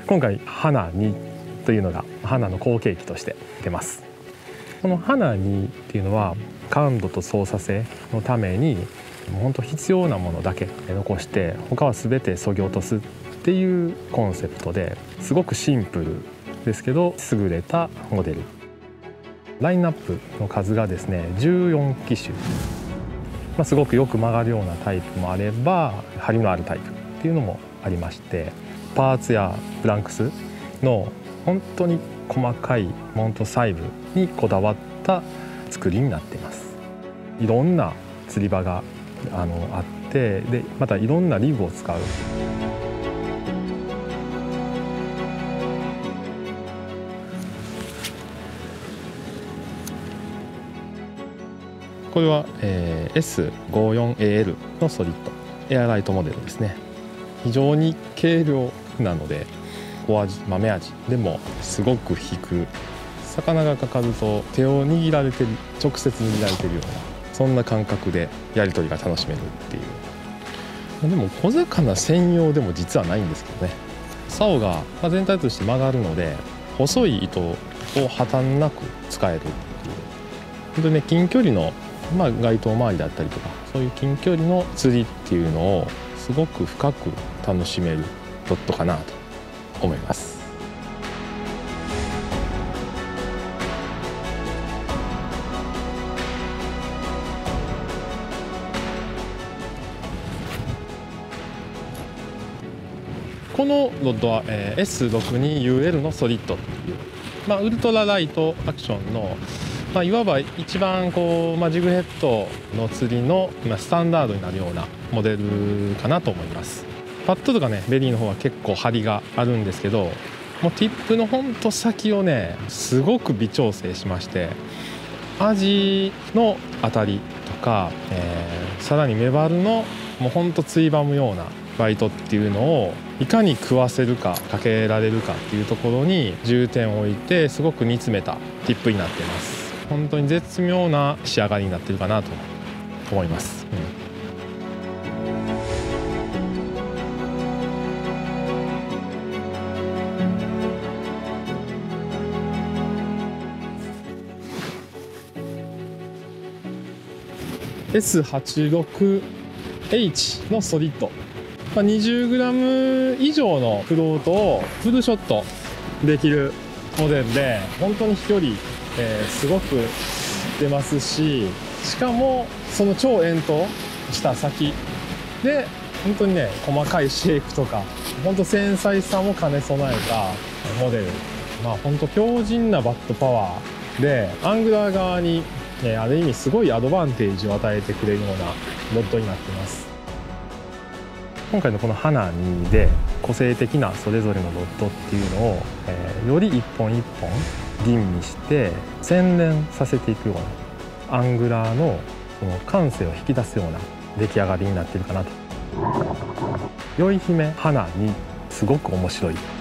今回花2というのが花の後継機として出ます。この花2っていうのは感度と操作性のために本当必要なものだけ残して他は全て削ぎ落とすっていうコンセプトですごくシンプルですけど優れたモデル。ラインナップの数がですね14機種、すごくよく曲がるようなタイプもあれば張りのあるタイプっていうのもありまして、パーツやブランクスの本当に細かいモント細部にこだわった作りになっています。いろんな釣り場があって、でまたいろんなリグを使う。これは、S54AL のソリッドエアライトモデルですね。非常に軽量なので小味豆味でもすごく引く。魚がかかると手を握られてる、直接握られてるようなそんな感覚でやり取りが楽しめるっていう。でも小魚専用でも実はないんですけどね。竿が全体として曲がるので細い糸を破綻なく使えるっていう。本当にね、近距離の街灯周りだったりとかそういう近距離の釣りっていうのをすごく深く楽しめるロッドかなと思います。このロッドは、S62UL のソリッドっていう、ウルトラライトアクションのいわば一番ジグヘッドの釣りのスタンダードになるようなモデルかなと思います。パッドとかね、ベリーの方は結構張りがあるんですけど、もうティップのほんと先をねすごく微調整しまして、アジの当たりとか、さらにメバルのもうほんとついばむようなバイトっていうのをいかに食わせるかかけられるかっていうところに重点を置いてすごく煮詰めたティップになっています。本当に絶妙な仕上がりになってるかなと思います。S86H のソリッド、20g 以上のフロートをフルショットできるモデルで、本当に飛距離すごく出ますし、しかもその超遠投した先で本当にね細かいシェイクとか本当繊細さも兼ね備えたモデル。本当強靭なバットパワーでアングラー側に、ある意味すごいアドバンテージを与えてくれるようなロッドになっています。今回のこの花2で個性的なそれぞれのロッドっていうのを、より一本一本吟味して洗練させていくようなアングラーのその感性を引き出すような出来上がりになっているかなと。酔姫花2すごく面白い。